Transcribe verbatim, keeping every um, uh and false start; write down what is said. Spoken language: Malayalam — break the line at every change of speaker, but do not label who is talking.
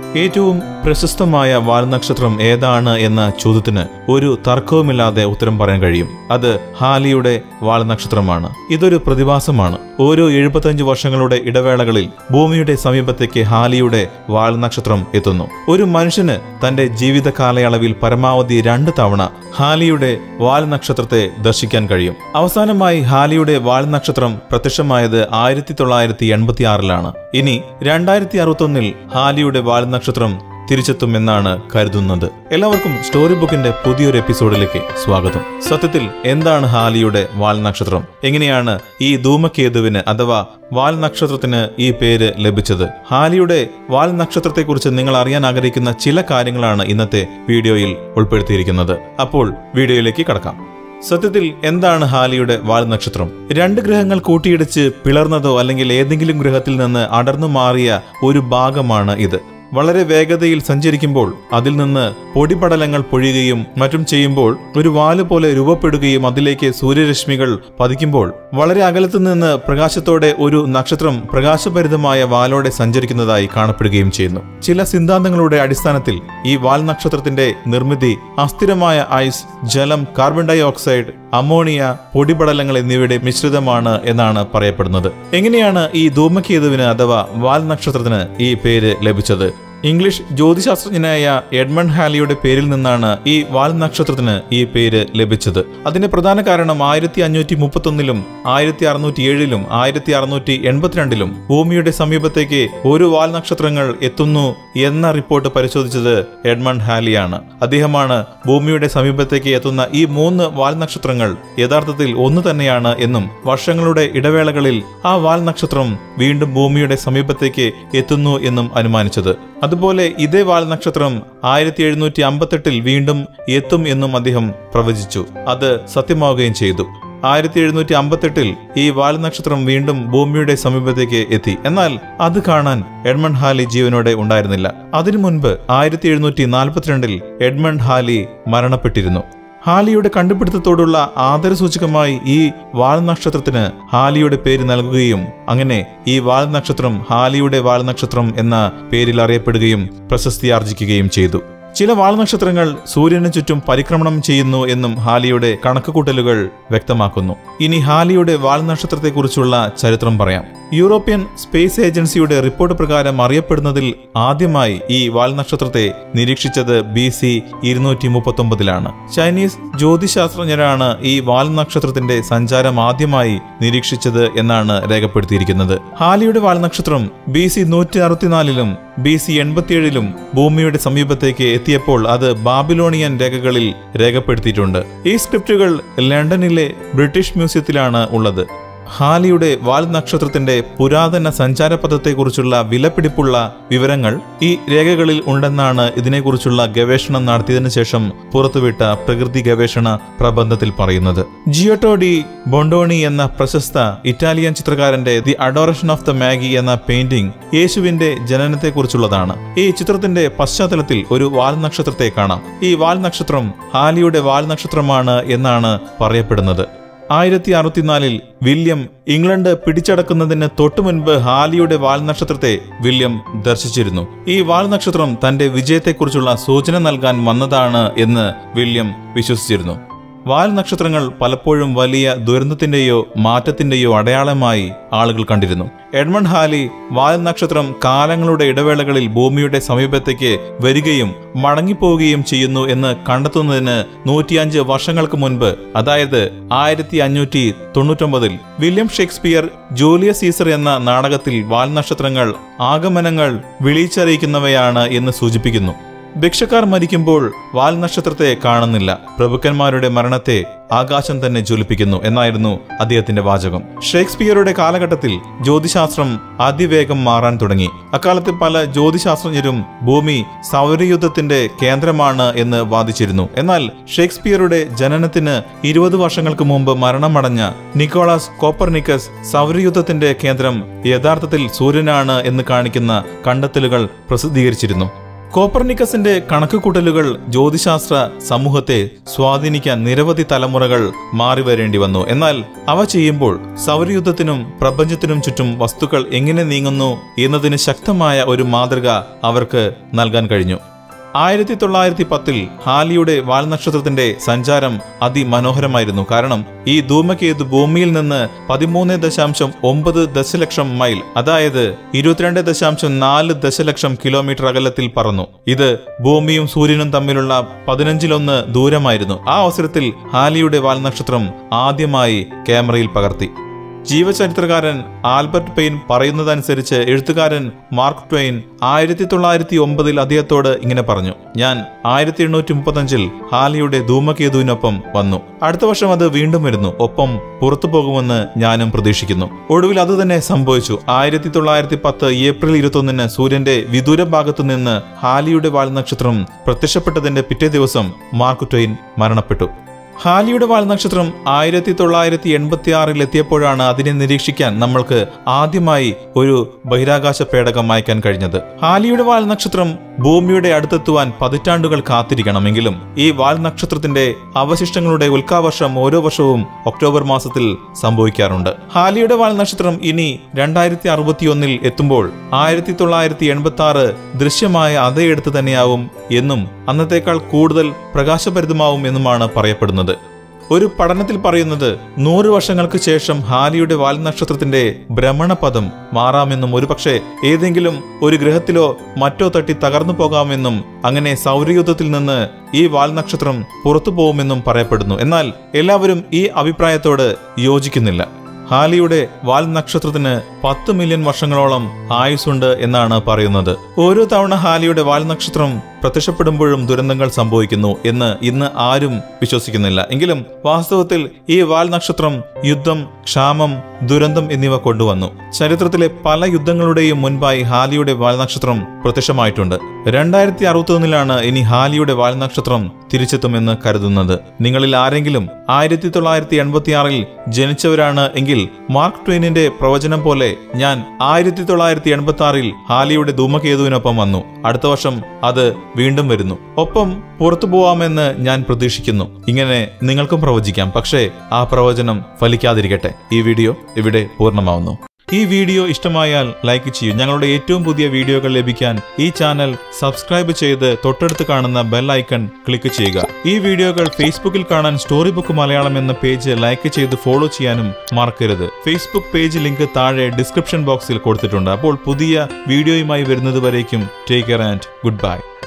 ഏറ്റവും പ്രശസ്തമായ വാൽനക്ഷത്രം ഏതാണ് എന്ന ചോദ്യത്തിന് ഒരു തർക്കവുമില്ലാതെ ഉത്തരം പറയാൻ കഴിയും. അത് ഹാലിയുടെ വാൽനക്ഷത്രമാണ്. ഇതൊരു പ്രതിഭാസമാണ്. ഓരോ എഴുപത്തഞ്ച് വർഷങ്ങളുടെ ഇടവേളകളിൽ ഭൂമിയുടെ സമീപത്തേക്ക് ഹാലിയുടെ വാൽനക്ഷത്രം എത്തുന്നു. ഒരു മനുഷ്യന് തന്റെ ജീവിത കാലയളവിൽ പരമാവധി രണ്ട് തവണ ഹാലിയുടെ വാൽനക്ഷത്രത്തെ ദർശിക്കാൻ കഴിയും. അവസാനമായി ഹാലിയുടെ വാൽനക്ഷത്രം പ്രത്യക്ഷമായത് ആയിരത്തി തൊള്ളായിരത്തി എൺപത്തി ആറിലാണ്. ഇനി രണ്ടായിരത്തി അറുപത്തൊന്നിൽ ഹാലിയുടെ വാൽനക്ഷത്രം തിരിച്ചെത്തുമെന്നാണ് കരുതുന്നത്. എല്ലാവർക്കും സ്റ്റോറി ബുക്കിന്റെ പുതിയൊരു എപ്പിസോഡിലേക്ക് സ്വാഗതം. സത്യത്തിൽ എന്താണ് ഹാലിയുടെ വാൽനക്ഷത്രം? എങ്ങനെയാണ് ഈ ധൂമകേതുവിന് അഥവാ വാൽനക്ഷത്രത്തിന് ഈ പേര് ലഭിച്ചത്? ഹാലിയുടെ വാൽനക്ഷത്രത്തെക്കുറിച്ച് നിങ്ങൾ അറിയാൻ ആഗ്രഹിക്കുന്ന ചില കാര്യങ്ങളാണ് ഇന്നത്തെ വീഡിയോയിൽ ഉൾപ്പെടുത്തിയിരിക്കുന്നത്. അപ്പോൾ വീഡിയോയിലേക്ക് കടക്കാം. സത്യത്തിൽ എന്താണ് ഹാലിയുടെ വാൽനക്ഷത്രം? രണ്ട് ഗ്രഹങ്ങൾ കൂട്ടിയിടിച്ച് പിളർന്നതോ അല്ലെങ്കിൽ ഏതെങ്കിലും ഗ്രഹത്തിൽ നിന്ന് അടർന്നു മാറിയ ഒരു ഭാഗമാണ് ഇത്. വളരെ വേഗതയിൽ സഞ്ചരിക്കുമ്പോൾ അതിൽ നിന്ന് പൊടിപടലങ്ങൾ പൊഴിയുകയും മറ്റും ചെയ്യുമ്പോൾ ഒരു വാല് പോലെ രൂപപ്പെടുകയും അതിലേക്ക് സൂര്യരശ്മികൾ പതിക്കുമ്പോൾ വളരെ അകലത്തു നിന്ന് പ്രകാശത്തോടെ ഒരു നക്ഷത്രം പ്രകാശഭരിതമായ വാലോടെ സഞ്ചരിക്കുന്നതായി കാണപ്പെടുകയും ചെയ്യുന്നു. ചില സിദ്ധാന്തങ്ങളുടെ അടിസ്ഥാനത്തിൽ ഈ വാൽ നക്ഷത്രത്തിന്റെ നിർമ്മിതി അസ്ഥിരമായ ഐസ്, ജലം, കാർബൺ ഡൈ ഓക്സൈഡ്, അമോണിയ, പൊടിപടലങ്ങൾ എന്നിവയുടെ മിശ്രിതമാണ് എന്നാണ് പറയപ്പെടുന്നത്. എങ്ങനെയാണ് ഈ ധൂമകേതുവിന് അഥവാ വാൽ നക്ഷത്രത്തിന് ഈ പേര് ലഭിച്ചത്? ഇംഗ്ലീഷ് ജ്യോതിശാസ്ത്രജ്ഞനായ എഡ്മണ്ട് ഹാലിയുടെ പേരിൽ നിന്നാണ് ഈ വാൽ നക്ഷത്രത്തിന് ഈ പേര് ലഭിച്ചത്. അതിന്റെ പ്രധാന കാരണം ആയിരത്തി അഞ്ഞൂറ്റി മുപ്പത്തൊന്നിലും ആയിരത്തി അറുന്നൂറ്റി ഏഴിലും ആയിരത്തി അറുന്നൂറ്റി എൺപത്തിരണ്ടിലും ഭൂമിയുടെ സമീപത്തേക്ക് ഒരു വാൽ നക്ഷത്രങ്ങൾ എത്തുന്നു എന്ന റിപ്പോർട്ട് പരിശോധിച്ചത് എഡ്മണ്ട് ഹാലിയാണ്. അദ്ദേഹമാണ് ഭൂമിയുടെ സമീപത്തേക്ക് എത്തുന്ന ഈ മൂന്ന് വാൽ നക്ഷത്രങ്ങൾ യഥാർത്ഥത്തിൽ ഒന്ന് തന്നെയാണ് എന്നും വർഷങ്ങളുടെ ഇടവേളകളിൽ ആ വാൽ നക്ഷത്രം വീണ്ടും ഭൂമിയുടെ സമീപത്തേക്ക് എത്തുന്നു എന്നും അനുമാനിച്ചത്. അതുപോലെ ഇതേ വാൽ നക്ഷത്രം ആയിരത്തി എഴുന്നൂറ്റി അമ്പത്തെട്ടിൽ വീണ്ടും എത്തും എന്നും അദ്ദേഹം പ്രവചിച്ചു. അത് സത്യമാവുകയും ചെയ്തു. ആയിരത്തി എഴുന്നൂറ്റി അമ്പത്തെട്ടിൽ ഈ വാൽ നക്ഷത്രം വീണ്ടും ഭൂമിയുടെ സമീപത്തേക്ക് എത്തി. എന്നാൽ അത് കാണാൻ എഡ്മണ്ട് ഹാലി ജീവനോടെ ഉണ്ടായിരുന്നില്ല. അതിനു മുൻപ് ആയിരത്തി എഴുന്നൂറ്റി നാൽപ്പത്തിരണ്ടിൽ എഡ്മണ്ട് ഹാലി മരണപ്പെട്ടിരുന്നു. ഹാലിയുടെ കണ്ടുപിടുത്തത്തോടുള്ള ആദരസൂചകമായി ഈ വാൽ നക്ഷത്രത്തിന് ഹാലിയുടെ പേര് നൽകുകയും അങ്ങനെ ഈ വാൽ നക്ഷത്രം ഹാലിയുടെ വാൽ നക്ഷത്രം എന്ന പേരിൽ അറിയപ്പെടുകയും പ്രശസ്തിയാർജിക്കുകയും ചെയ്തു. ചില വാൽനക്ഷത്രങ്ങൾ സൂര്യന് ചുറ്റും പരിക്രമണം ചെയ്യുന്നു എന്നും ഹാലിയുടെ കണക്കുകൂട്ടലുകൾ വ്യക്തമാക്കുന്നു. ഇനി ഹാലിയുടെ വാൽനക്ഷത്രത്തെക്കുറിച്ചുള്ള ചരിത്രം പറയാം. യൂറോപ്യൻ സ്പേസ് ഏജൻസിയുടെ റിപ്പോർട്ട് പ്രകാരം അറിയപ്പെടുന്നതിൽ ആദ്യമായി ഈ വാൽനക്ഷത്രത്തെ നിരീക്ഷിച്ചത് ബി സി ഇരുന്നൂറ്റി മുപ്പത്തി ഒമ്പതിലാണ്. ചൈനീസ് ജ്യോതിശാസ്ത്രജ്ഞരാണ് ഈ വാൽനക്ഷത്രത്തിന്റെ സഞ്ചാരം ആദ്യമായി നിരീക്ഷിച്ചത് എന്നാണ് രേഖപ്പെടുത്തിയിരിക്കുന്നത്. ഹാലിയുടെ വാൽനക്ഷത്രം ബി സി നൂറ്റി അറുപത്തിനാലിലും ബി സി എൺപത്തിയേഴിലും ഭൂമിയുടെ സമീപത്തേക്ക് എത്തിയപ്പോൾ അത് ബാബിലോണിയൻ രേഖകളിൽ രേഖപ്പെടുത്തിയിട്ടുണ്ട്. ഈ സ്ക്രിപ്റ്റുകൾ ലണ്ടനിലെ ബ്രിട്ടീഷ് മ്യൂസിയത്തിലാണ് ഉള്ളത്. ഹാലിയുടെ വാൽ നക്ഷത്രത്തിന്റെ പുരാതന സഞ്ചാരപഥത്തെക്കുറിച്ചുള്ള വിലപിടിപ്പുള്ള വിവരങ്ങൾ ഈ രേഖകളിൽ ഉണ്ടെന്നാണ് ഇതിനെക്കുറിച്ചുള്ള ഗവേഷണം നടത്തിയതിനു ശേഷം പുറത്തുവിട്ട പ്രകൃതി ഗവേഷണ പ്രബന്ധത്തിൽ പറയുന്നത്. ജിയോട്ടോ ഡി ബൊണ്ടോണി എന്ന പ്രശസ്ത ഇറ്റാലിയൻ ചിത്രകാരന്റെ the adoration of the magi എന്ന പെയിന്റിംഗ് യേശുവിന്റെ ജനനത്തെക്കുറിച്ചുള്ളതാണ്. ഈ ചിത്രത്തിന്റെ പശ്ചാത്തലത്തിൽ ഒരു വാൽ നക്ഷത്രത്തെ കാണാം. ഈ വാൽ നക്ഷത്രം ഹാലിയുടെ വാൽ നക്ഷത്രമാണ് എന്നാണ് പറയപ്പെടുന്നത്. ആയിരത്തി അറുപത്തിനാലിൽ വില്യം ഇംഗ്ലണ്ട് പിടിച്ചടക്കുന്നതിന് തൊട്ടുമുൻപ് ഹാലിയുടെ വാൽ നക്ഷത്രത്തെ വില്യം ദർശിച്ചിരുന്നു. ഈ വാൽ നക്ഷത്രം തന്റെ വിജയത്തെക്കുറിച്ചുള്ള സൂചന നൽകാൻ വന്നതാണ് എന്ന് വില്യം വിശ്വസിച്ചിരുന്നു. വാൽ നക്ഷത്രങ്ങൾ പലപ്പോഴും വലിയ ദുരന്തത്തിന്റെയോ മാറ്റത്തിന്റെയോ അടയാളമായി ആളുകൾ കണ്ടിരുന്നു. എഡ്മണ്ട് ഹാലി വാൽ നക്ഷത്രം കാലങ്ങളുടെ ഇടവേളകളിൽ ഭൂമിയുടെ സമീപത്തേക്ക് വരികയും മടങ്ങിപ്പോവുകയും ചെയ്യുന്നു എന്ന് കണ്ടെത്തുന്നതിന് നൂറ്റിയഞ്ച് വർഷങ്ങൾക്ക് മുൻപ്, അതായത് ആയിരത്തി അഞ്ഞൂറ്റി തൊണ്ണൂറ്റൊമ്പതിൽ വില്യം ഷേക്സ്പിയർ ജൂലിയസ് സീസർ എന്ന നാടകത്തിൽ വാൽ നക്ഷത്രങ്ങൾ ആഗമനങ്ങൾ വിളിച്ചറിയിക്കുന്നവയാണ് എന്ന് സൂചിപ്പിക്കുന്നു. ഭിക്ഷക്കാർ മരിക്കുമ്പോൾ വാൽ നക്ഷത്രത്തെ കാണുന്നില്ല, പ്രഭുക്കന്മാരുടെ മരണത്തെ ആകാശം തന്നെ ജ്വലിപ്പിക്കുന്നു എന്നായിരുന്നു അദ്ദേഹത്തിന്റെ വാചകം. ഷേക്സ്പിയറുടെ കാലഘട്ടത്തിൽ ജ്യോതിശാസ്ത്രം അതിവേഗം മാറാൻ തുടങ്ങി. അക്കാലത്ത് പല ജ്യോതിശാസ്ത്രജ്ഞരും ഭൂമി സൗരയുദ്ധത്തിന്റെ കേന്ദ്രമാണ് എന്ന് വാദിച്ചിരുന്നു. എന്നാൽ ഷേക്സ്പിയറുടെ ജനനത്തിന് ഇരുപത് വർഷങ്ങൾക്ക് മുമ്പ് മരണമടഞ്ഞ നിക്കോളാസ് കോപ്പർനിക്കസ് സൗരയുദ്ധത്തിന്റെ കേന്ദ്രം യഥാർത്ഥത്തിൽ സൂര്യനാണ് എന്ന് കാണിക്കുന്ന കണ്ടെത്തലുകൾ പ്രസിദ്ധീകരിച്ചിരുന്നു. കോപ്പർനിക്കസിന്റെ കണക്കുകൂട്ടലുകൾ ജ്യോതിശാസ്ത്ര സമൂഹത്തെ സ്വാധീനിക്കാൻ നിരവധി തലമുറകൾ മാറിവരേണ്ടി വന്നു. എന്നാൽ അവ ചെയ്യുമ്പോൾ സൗരയൂഥത്തിനും പ്രപഞ്ചത്തിനും ചുറ്റും വസ്തുക്കൾ എങ്ങനെ നീങ്ങുന്നു എന്നതിന് ശക്തമായ ഒരു മാതൃക അവർക്ക് നൽകാൻ കഴിഞ്ഞു. ആയിരത്തി തൊള്ളായിരത്തി പത്തിൽ ഹാലിയുടെ വാൽനക്ഷത്രത്തിന്റെ സഞ്ചാരം അതിമനോഹരമായിരുന്നു. കാരണം ഈ ധൂമകേതു ഭൂമിയിൽ നിന്ന് പതിമൂന്ന് ദശാംശം ഒമ്പത് ദശലക്ഷം മൈൽ, അതായത് ഇരുപത്തിരണ്ട് ദശാംശം നാല് ദശലക്ഷം കിലോമീറ്റർ അകലത്തിൽ പറന്നു. ഇത് ഭൂമിയും സൂര്യനും തമ്മിലുള്ള പതിനഞ്ചിലൊന്ന് ദൂരമായിരുന്നു. ആ അവസരത്തിൽ ഹാലിയുടെ വാൽനക്ഷത്രം ആദ്യമായി ക്യാമറയിൽ പകർത്തി. ജീവചരിത്രകാരൻ ആൽബർട്ട് പെയിൻ പറയുന്നതനുസരിച്ച് എഴുത്തുകാരൻ മാർക്ക് ട്വെയിൻ ആയിരത്തി തൊള്ളായിരത്തി ഒമ്പതിൽ അദ്ദേഹത്തോട് ഇങ്ങനെ പറഞ്ഞു: ഞാൻ ആയിരത്തി എണ്ണൂറ്റി മുപ്പത്തഞ്ചിൽ ഹാലിയുടെ ധൂമകേതുവിനൊപ്പം വന്നു. അടുത്ത വർഷം അത് വീണ്ടും വരുന്നു. ഒപ്പം പുറത്തു പോകുമെന്ന് ഞാനും പ്രതീക്ഷിക്കുന്നു. ഒടുവിൽ അത് തന്നെ സംഭവിച്ചു. ആയിരത്തി തൊള്ളായിരത്തി പത്ത് ഏപ്രിൽ ഇരുപത്തൊന്നിന് സൂര്യന്റെ വിദൂര ഭാഗത്തു നിന്ന് ഹാലിയുടെ വാൽനക്ഷത്രം പ്രത്യക്ഷപ്പെട്ടതിന്റെ പിറ്റേ ദിവസം മാർക്ക് ട്വെയിൻ മരണപ്പെട്ടു. ഹാലിയുടെ വാൽനക്ഷത്രം ആയിരത്തി തൊള്ളായിരത്തി എൺപത്തി ആറിൽ എത്തിയപ്പോഴാണ് അതിനെ നിരീക്ഷിക്കാൻ നമ്മൾക്ക് ആദ്യമായി ഒരു ബഹിരാകാശ പേടകം അയക്കാൻ കഴിഞ്ഞത്. ഹാലിയുടെ വാൽനക്ഷത്രം ഭൂമിയുടെ അടുത്തെത്തുവാൻ പതിറ്റാണ്ടുകൾ കാത്തിരിക്കണമെങ്കിലും ഈ വാൽനക്ഷത്രത്തിന്റെ അവശിഷ്ടങ്ങളുടെ ഉൽക്കാവർഷം ഓരോ വർഷവും ഒക്ടോബർ മാസത്തിൽ സംഭവിക്കാറുണ്ട്. ഹാലിയുടെ വാൽനക്ഷത്രം ഇനി രണ്ടായിരത്തി അറുപത്തിയൊന്നിൽ എത്തുമ്പോൾ ആയിരത്തി തൊള്ളായിരത്തി എൺപത്തി ആറ് ദൃശ്യമായ അതേ എടുത്ത് തന്നെയാവും എന്നും അന്നത്തേക്കാൾ കൂടുതൽ പ്രകാശഭരിതമാവും എന്നുമാണ് പറയപ്പെടുന്നത്. ഒരു പഠനത്തിൽ പറയുന്നത് നൂറ് വർഷങ്ങൾക്ക് ശേഷം ഹാലിയുടെ വാൽനക്ഷത്രത്തിന്റെ ഭ്രമണപഥം മാറാമെന്നും ഒരുപക്ഷെ ഏതെങ്കിലും ഒരു ഗ്രഹത്തിലോ മറ്റോ തട്ടി തകർന്നു പോകാമെന്നും അങ്ങനെ സൗരയൂഥത്തിൽ നിന്ന് ഈ വാൽനക്ഷത്രം പുറത്തു പോകുമെന്നും പറയപ്പെടുന്നു. എന്നാൽ എല്ലാവരും ഈ അഭിപ്രായത്തോട് യോജിക്കുന്നില്ല. ഹാലിയുടെ വാൽനക്ഷത്രത്തിന് പത്ത് മില്യൺ വർഷങ്ങളോളം ആയുസ്സുണ്ട് എന്നാണ് പറയുന്നത്. ഓരോ തവണ ഹാലിയുടെ വാൽനക്ഷത്രം പ്രത്യക്ഷപ്പെടുമ്പോഴും ദുരന്തങ്ങൾ സംഭവിക്കുന്നു എന്ന് ഇന്ന് ആരും വിശ്വസിക്കുന്നില്ല. എങ്കിലും വാസ്തവത്തിൽ ഈ വാൽനക്ഷത്രം യുദ്ധം, ക്ഷാമം, ദുരന്തം എന്നിവ കൊണ്ടുവന്നു. ചരിത്രത്തിലെ പല യുദ്ധങ്ങളുടെയും മുൻപായി ഹാലിയുടെ വാൽനക്ഷത്രം പ്രത്യക്ഷമായിട്ടുണ്ട്. രണ്ടായിരത്തി അറുപത്തൊന്നിലാണ് ഇനി ഹാലിയുടെ വാൽനക്ഷത്രം തിരിച്ചെത്തുമെന്ന് കരുതുന്നത്. നിങ്ങളിൽ ആരെങ്കിലും ആയിരത്തി തൊള്ളായിരത്തി എൺപത്തി ആറിൽ ജനിച്ചവരാണ് എങ്കിൽ മാർക്ക് ട്വെയിനിന്റെ പ്രവചനം പോലെ ഞാൻ ആയിരത്തി തൊള്ളായിരത്തി എൺപത്തി ആറിൽ ഹാലിയുടെ ധൂമകേതുവിനൊപ്പം വന്നു. അടുത്ത വർഷം അത് വീണ്ടും വരുന്നു. ഒപ്പം പുറത്തു പോവാമെന്ന് ഞാൻ പ്രതീക്ഷിക്കുന്നു. ഇങ്ങനെ നിങ്ങൾക്കും പ്രവചിക്കാം. പക്ഷേ ആ പ്രവചനം ഫലിക്കാതിരിക്കട്ടെ. ഈ വീഡിയോ ഇവിടെ പൂർണ്ണമാവുന്നു. ഈ വീഡിയോ ഇഷ്ടമായാൽ ലൈക്ക് ചെയ്യൂ. ഞങ്ങളുടെ ഏറ്റവും പുതിയ വീഡിയോകൾ ലഭിക്കാൻ ഈ ചാനൽ സബ്സ്ക്രൈബ് ചെയ്ത് തൊട്ടടുത്ത് കാണുന്ന ബെൽ ഐക്കൺ ക്ലിക്ക് ചെയ്യുക. ഈ വീഡിയോകൾ ഫേസ്ബുക്കിൽ കാണാൻ സ്റ്റോറി ബുക്ക് മലയാളം എന്ന പേജ് ലൈക്ക് ചെയ്ത് ഫോളോ ചെയ്യാനും മറക്കരുത്. ഫേസ്ബുക്ക് പേജ് ലിങ്ക് താഴെ ഡിസ്ക്രിപ്ഷൻ ബോക്സിൽ കൊടുത്തിട്ടുണ്ട്. അപ്പോൾ പുതിയ വീഡിയോയുമായി വരുന്നത് വരേക്കും take care and good bye.